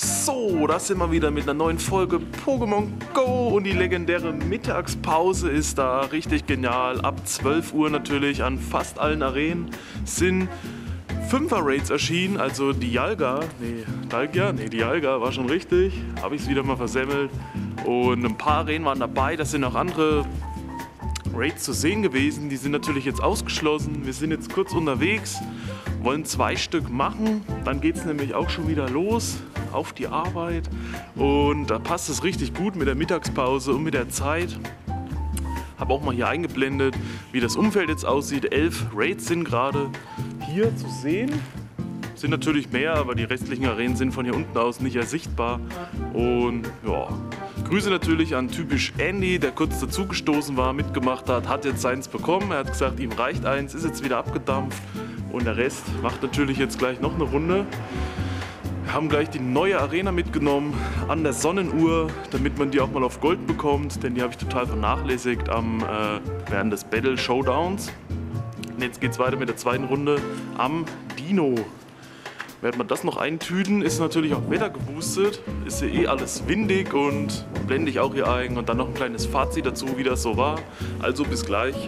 So, da sind wir wieder mit einer neuen Folge Pokémon Go und die legendäre Mittagspause ist da. Richtig genial. Ab 12 Uhr natürlich an fast allen Arenen sind 5er-Raids erschienen, also Dialga war schon richtig. Habe ich es wieder mal versemmelt. Und ein paar Arenen waren dabei, das sind auch andere Raids zu sehen gewesen. Die sind natürlich jetzt ausgeschlossen. Wir sind jetzt kurz unterwegs, wollen 2 Stück machen. Dann geht es nämlich auch schon wieder los auf die Arbeit. Und da passt es richtig gut mit der Mittagspause und mit der Zeit. Habe auch mal hier eingeblendet, wie das Umfeld jetzt aussieht. 11 Raids sind gerade hier zu sehen. Sind natürlich mehr, aber die restlichen Arenen sind von hier unten aus nicht ersichtbar. Und ja, Grüße natürlich an typisch Andy, der kurz dazugestoßen war, mitgemacht hat jetzt seins bekommen. Er hat gesagt, ihm reicht eins, ist jetzt wieder abgedampft. Und der Rest macht natürlich jetzt gleich noch eine Runde. Wir haben gleich die neue Arena mitgenommen an der Sonnenuhr, damit man die auch mal auf Gold bekommt, denn die habe ich total vernachlässigt während des Battle Showdowns. Und jetzt geht es weiter mit der zweiten Runde am Dino. Während man das noch eintüten, ist natürlich auch Wetter geboostet, ist ja eh alles windig und blende ich auch hier ein und dann noch ein kleines Fazit dazu, wie das so war. Also bis gleich.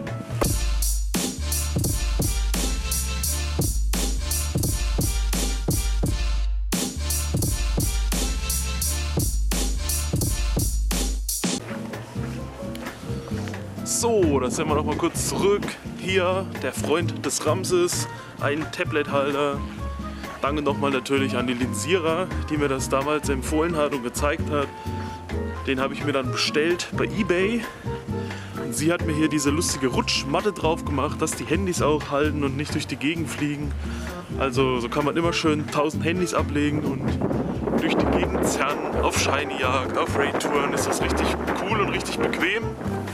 So, da sind wir noch mal kurz zurück. Hier der Freund des Ramses, ein Tablet-Halter. Danke nochmal natürlich an die Linsierer, die mir das damals empfohlen hat und gezeigt hat. Den habe ich mir dann bestellt bei eBay. Und sie hat mir hier diese lustige Rutschmatte drauf gemacht, dass die Handys auch halten und nicht durch die Gegend fliegen. Also so kann man immer schön 1000 Handys ablegen und durch die Gegend zerren. Auf Shiny-Jagd, auf Raid-Touren ist das richtig cool und richtig bequem.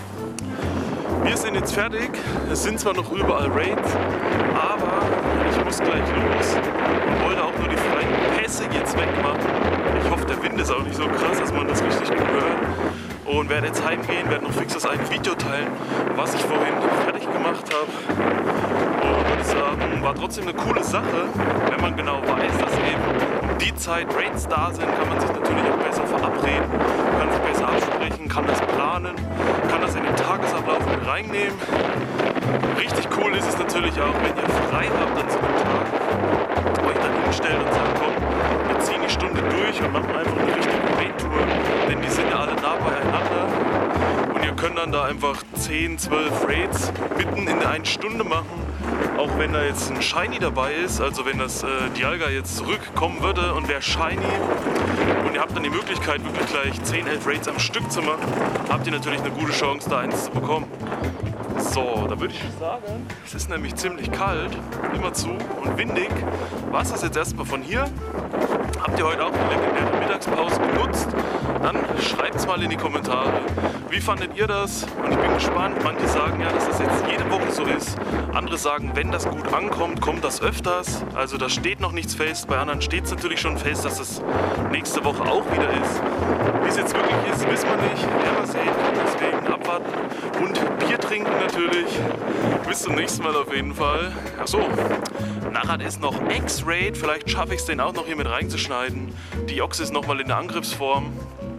Wir sind jetzt fertig. Es sind zwar noch überall Raids, aber ich muss gleich los. Ich wollte auch nur die freien Pässe jetzt wegmachen. Ich hoffe, der Wind ist auch nicht so krass, dass man das richtig gut hört. Und werde jetzt heimgehen, werde noch fix das ein Video teilen, was ich vorhin fertig gemacht habe. Und würde sagen, war trotzdem eine coole Sache, wenn man genau weiß, dass eben um die Zeit Raids da sind, kann man sich natürlich auch besser verabreden, kann sich besser absprechen, kann das planen, kann das in den Tagesablauf mit reinnehmen. Richtig cool ist es natürlich auch, wenn ihr frei habt an so einem Tag, euch dann hinstellt und sagt, komm, wir ziehen die Stunde durch und machen einfach eine richtige Raid-Tour, denn die sind ja alle nah beieinander und ihr könnt dann da einfach 10, 12 Raids mitten in der 1 Stunde machen. Auch wenn da jetzt ein Shiny dabei ist, also wenn das Dialga jetzt zurückkommen würde und wäre Shiny und ihr habt dann die Möglichkeit wirklich gleich 10, 11 Raids am Stück zu machen, habt ihr natürlich eine gute Chance da eins zu bekommen. So, da würde ich sagen, es ist nämlich ziemlich kalt, immer zu und windig. War es das jetzt erstmal von hier? Habt ihr heute auch die legendäre Mittagspause genutzt? Dann schreibt es mal in die Kommentare. Wie fandet ihr das? Und ich bin gespannt. Manche sagen ja, dass das jetzt jede Woche so ist. Andere sagen, wenn das gut ankommt, kommt das öfters. Also da steht noch nichts fest. Bei anderen steht es natürlich schon fest, dass es nächste Woche auch wieder ist. Wie es jetzt wirklich ist, wissen wir nicht. Werden wir sehen. Deswegen abwarten. Und Bier trinken natürlich. Bis zum nächsten Mal auf jeden Fall. Achso, nachher ist noch X-Raid. Vielleicht schaffe ich es, den auch noch hier mit reinzuschneiden. Die Ochse ist nochmal in der Angriffsform.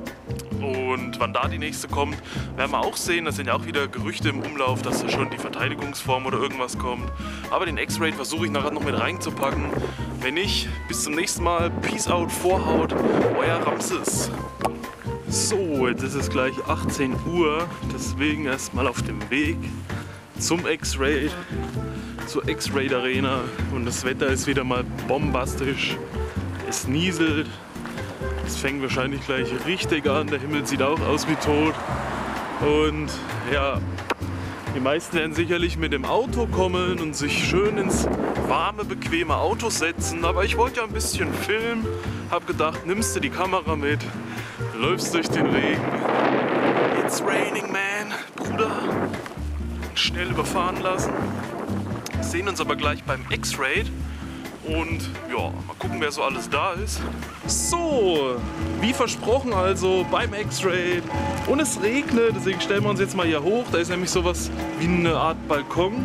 Und wann da die nächste kommt, werden wir auch sehen. Das sind ja auch wieder Gerüchte im Umlauf, dass da schon die Verteidigungsform oder irgendwas kommt. Aber den X-Raid versuche ich nachher noch mit reinzupacken. Wenn nicht, bis zum nächsten Mal. Peace out, Vorhaut, euer Ramses. So, jetzt ist es gleich 18 Uhr. Deswegen erstmal auf dem Weg zum X-Raid, zur X-Raid Arena. Und das Wetter ist wieder mal bombastisch. Es nieselt. Es fängt wahrscheinlich gleich richtig an, der Himmel sieht auch aus wie tot. Und ja, die meisten werden sicherlich mit dem Auto kommen und sich schön ins warme, bequeme Auto setzen. Aber ich wollte ja ein bisschen filmen, hab gedacht, nimmst du die Kamera mit, läufst durch den Regen. It's raining, man, Bruder. Schnell überfahren lassen. Wir sehen uns aber gleich beim X-Raid. Und ja, mal gucken, wer so alles da ist. So, wie versprochen also beim X-Raid. Und es regnet, deswegen stellen wir uns jetzt mal hier hoch. Da ist nämlich sowas wie eine Art Balkon.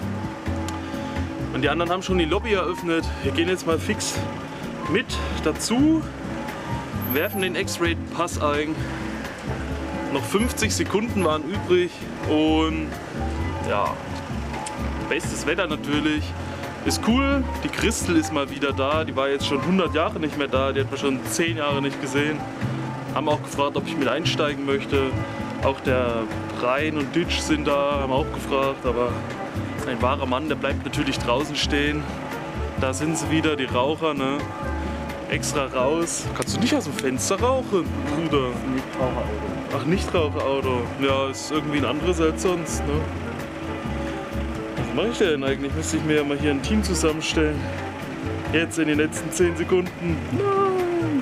Und die anderen haben schon die Lobby eröffnet. Wir gehen jetzt mal fix mit dazu. werfen den X-Ray-Pass ein. Noch 50 Sekunden waren übrig und ja, bestes Wetter natürlich. Ist cool, die Christel ist mal wieder da, die war jetzt schon 100 Jahre nicht mehr da, die hat man schon 10 Jahre nicht gesehen. Haben auch gefragt, ob ich mit einsteigen möchte. Auch der Brian und Ditch sind da, haben auch gefragt, aber ein wahrer Mann, der bleibt natürlich draußen stehen. Da sind sie wieder, die Raucher, ne? Extra raus. Kannst du nicht aus dem Fenster rauchen, Bruder? Nichtraucherauto. Ach, Nichtraucherauto. Ja, ist irgendwie ein anderes als sonst, ne? Was mache ich denn eigentlich? Müsste ich mir ja mal hier ein Team zusammenstellen. Jetzt in den letzten 10 Sekunden. Nein!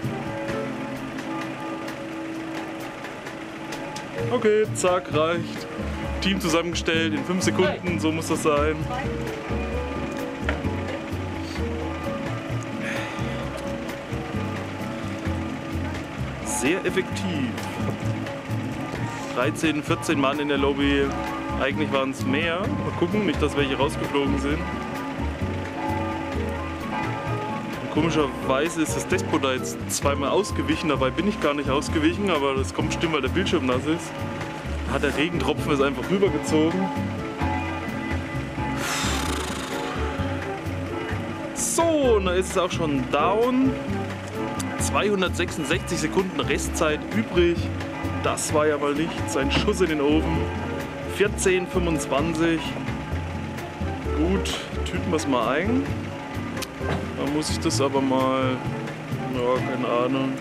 Okay, zack, reicht. Team zusammengestellt in 5 Sekunden, so muss das sein. Sehr effektiv. 13, 14 Mann in der Lobby. Eigentlich waren es mehr. Mal gucken, nicht, dass welche rausgeflogen sind. Und komischerweise ist das Despot da jetzt zweimal ausgewichen. Dabei bin ich gar nicht ausgewichen, aber das kommt bestimmt, weil der Bildschirm nass ist. Hat der Regentropfen es einfach rübergezogen. So, und da ist es auch schon down. 266 Sekunden Restzeit übrig. Das war ja mal nichts. Ein Schuss in den Ofen. 14,25. Gut, tüten wir es mal ein. Da muss ich das aber mal. Ja, keine Ahnung.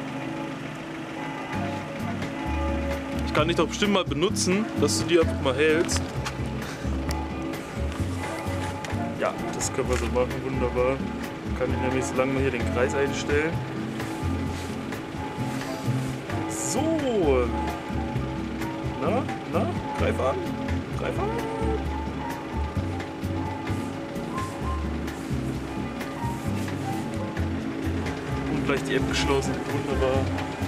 Ich kann dich doch bestimmt mal benutzen, dass du die einfach mal hältst. Ja, das können wir so machen, wunderbar. Kann ich nämlich so lange mal hier den Kreis einstellen. So. Na, greif an. Greif an. Und gleich die App geschlossen. Wunderbar.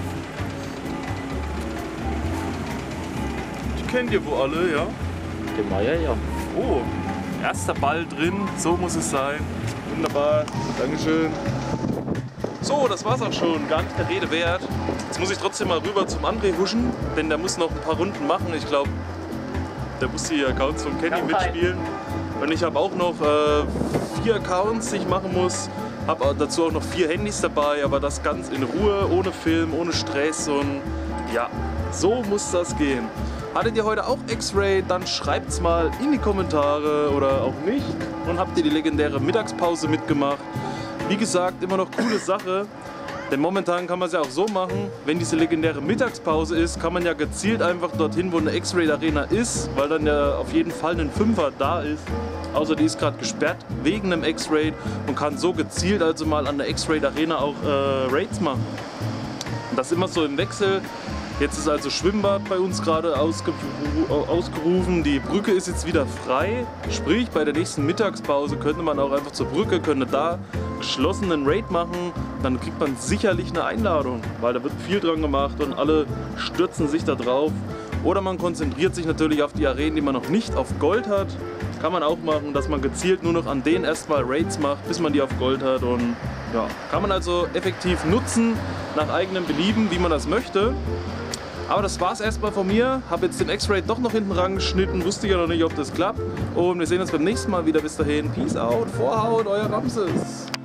Die kennt ihr wohl alle, ja? Den Meier, ja. Oh, erster Ball drin. So muss es sein. Wunderbar. Dankeschön. So, das war's auch schon. Gar nicht der Rede wert. Jetzt muss ich trotzdem mal rüber zum André huschen, denn der muss noch ein paar Runden machen. Ich glaube, der muss die Accounts von Kenny mitspielen. Und ich habe auch noch 4 Accounts, die ich machen muss. Habe dazu auch noch 4 Handys dabei, aber das ganz in Ruhe, ohne Film, ohne Stress und ja, so muss das gehen. Hattet ihr heute auch X-Ray? Dann schreibt's mal in die Kommentare oder auch nicht. Und habt ihr die legendäre Mittagspause mitgemacht? Wie gesagt, immer noch coole Sache. Denn momentan kann man es ja auch so machen, wenn diese legendäre Mittagspause ist, kann man ja gezielt einfach dorthin, wo eine X-Ray Arena ist, weil dann ja auf jeden Fall ein 5er da ist. Außer die ist gerade gesperrt wegen einem X-Ray und kann so gezielt also mal an der X-Ray Arena auch Raids machen. Und das immer so im Wechsel. Jetzt ist also Schwimmbad bei uns gerade ausgerufen. Die Brücke ist jetzt wieder frei. Sprich, bei der nächsten Mittagspause könnte man auch einfach zur Brücke, könnte da geschlossenen Raid machen. Dann kriegt man sicherlich eine Einladung, weil da wird viel dran gemacht und alle stürzen sich da drauf. Oder man konzentriert sich natürlich auf die Arenen, die man noch nicht auf Gold hat. Kann man auch machen, dass man gezielt nur noch an denen erstmal Raids macht, bis man die auf Gold hat. Und ja, kann man also effektiv nutzen, nach eigenem Belieben, wie man das möchte. Aber das war's erstmal von mir. Habe jetzt den X-Ray doch noch hinten rangeschnitten. Wusste ja noch nicht, ob das klappt. Und wir sehen uns beim nächsten Mal wieder. Bis dahin. Peace out. Vorhaut, euer Ramses.